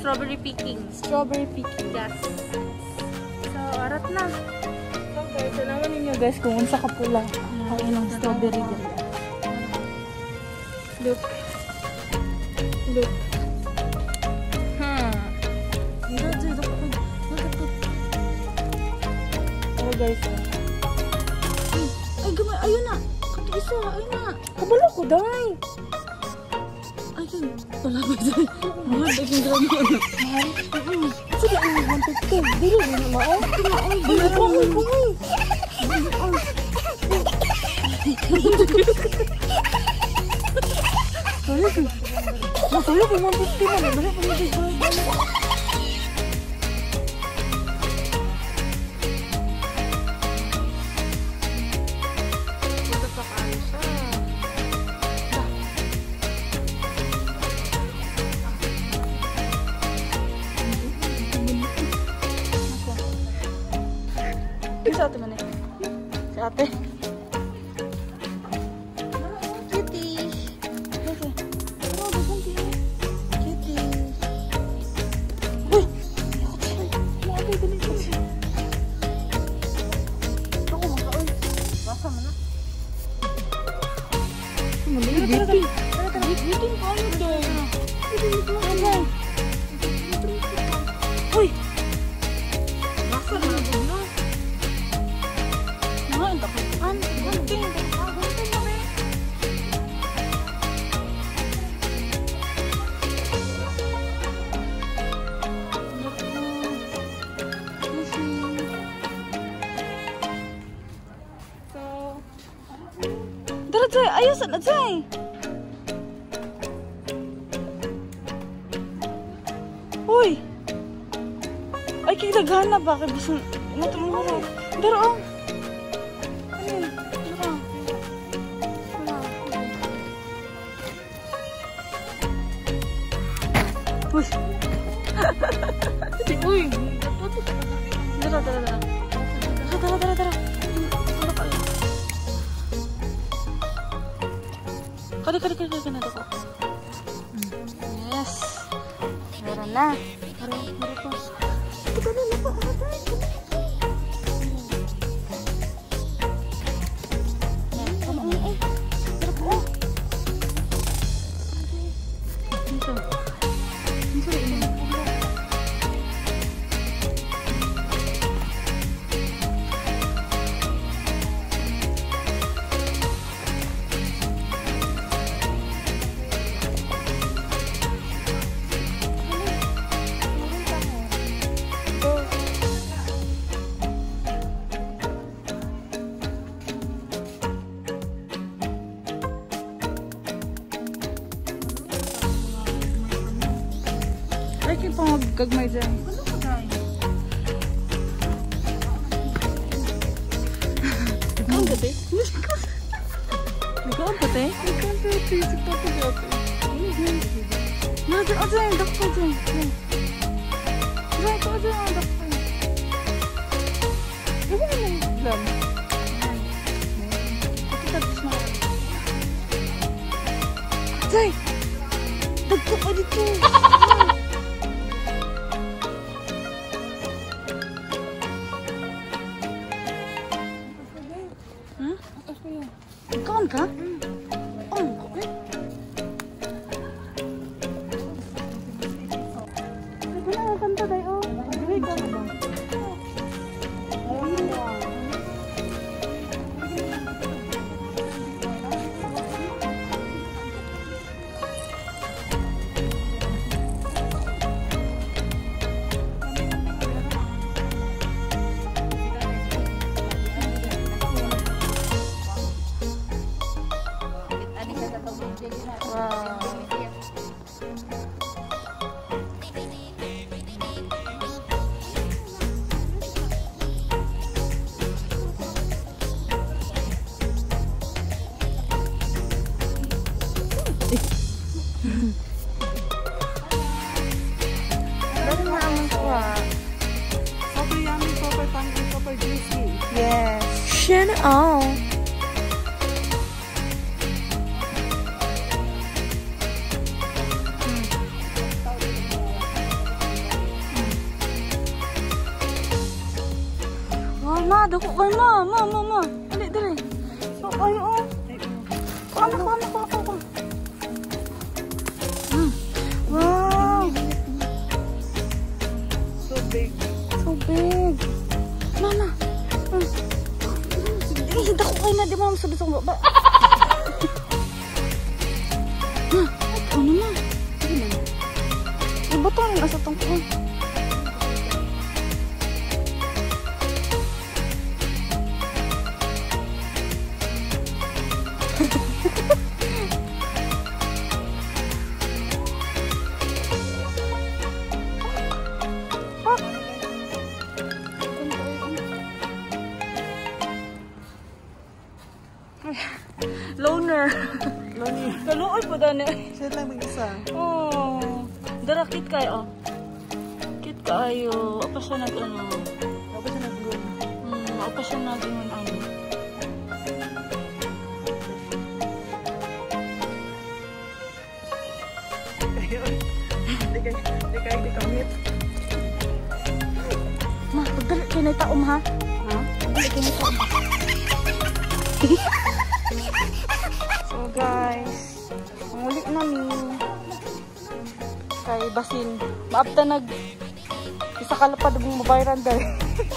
strawberry picking. Strawberry picking. Yes. So, arat na. Okay, so naman ninyo guys kung unsa ka pula. Ang ilang strawberry dito. Look. Look. Oh guys. Ay, gamay. Ayun na. Isa, ayun na. Kabalo ko, day. Ay, kan. Wala ba dyan? Mahal, ay kong grabe yun. Mahal? Sige, ay, 150. Dili, dili, mao. Kumaon, dili, kumay, kumay. Masaya ko 150 na. Dali, pamigay ko. Sa ate man eh. Si ate. Cutie. Cutie. Uy! Ate, dali ko siya. Ito ko makaon. Basa mo na. Biting. Biting kayo doon. Biting. Uy! Basa na doon na. Ayos na dyan. Uy. Ay, kikidaghan na ba? Kaya gusto mo. Pero oh. Ayun. Uy. Uy. Dara. Kali na ako. Yes. Meron na. Meron po. Ito na po. Gagmay dyan. Ano ka dahil? Nagkaan ka, te? Nagkaan ka, te? Nagkaan ka, te? Sigpa ka dati. Nagkaan ka dyan. Dakpa dyan. Dyan ka dyan. Dakpa. Ano na lang lang? Kapitagis na. Dyan! Dagka pa dito. Ikaw ka? Oh, okay. Ito na ang kanta tayo. Ay, ka na ba? Oh. Ma, dako kay ma. Ma. Dali. Ay, oh. Kuha. Wow. So big. Mama. Dako kay na, di mo masudot sa baba. Ano na? Iba to rin asa tong kuha. Loner. Kaluoy po dani. Siya lang mag-isa. Oh. Dara kit kayo. Kit kayo. Apa siya nag-ano? Ako siya nag-bloom. Apa siya nag-ano? Hindi kayo kamit. Ma, pagdali kayo na itaom ha? Ha? Pagdali kayo na itaom. So guys, mangulit namin. Kay Basin. Maapta isa kalapad mong mabayran dahil.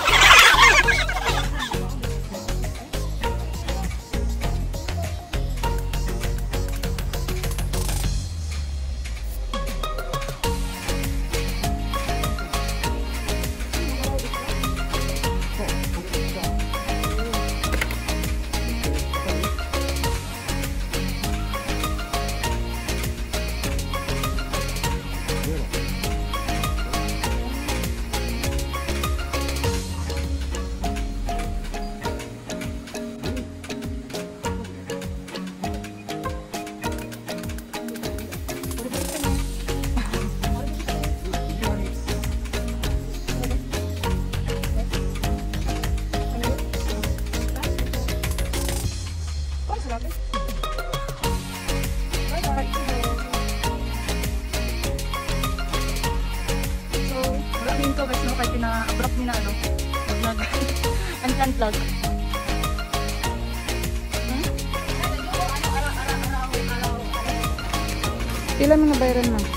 Abrupt nila ano. Unplug. Pila mo na bayaran mo?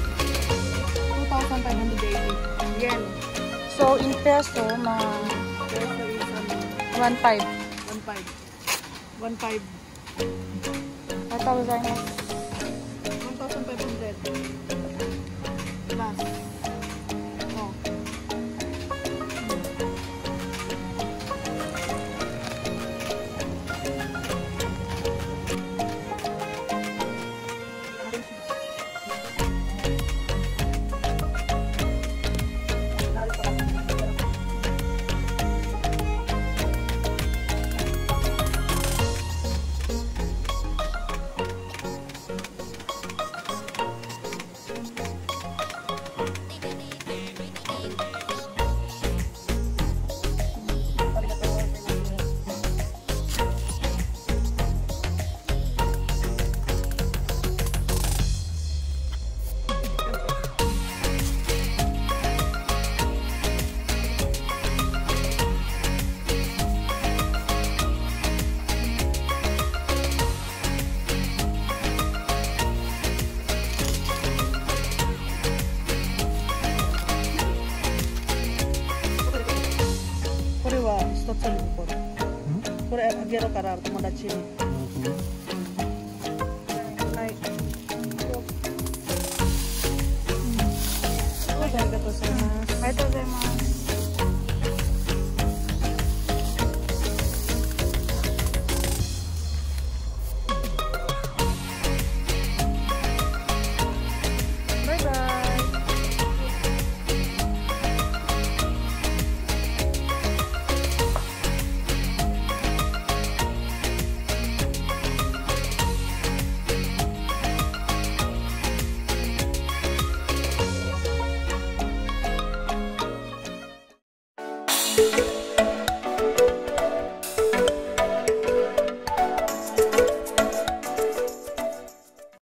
2,580 yen. So in peso, Peso is 1.5. 1,500. 1,000. 1,500. Plus. Oh. Agero karar tomodachi ni. Hai. Arigatou gozaimasu.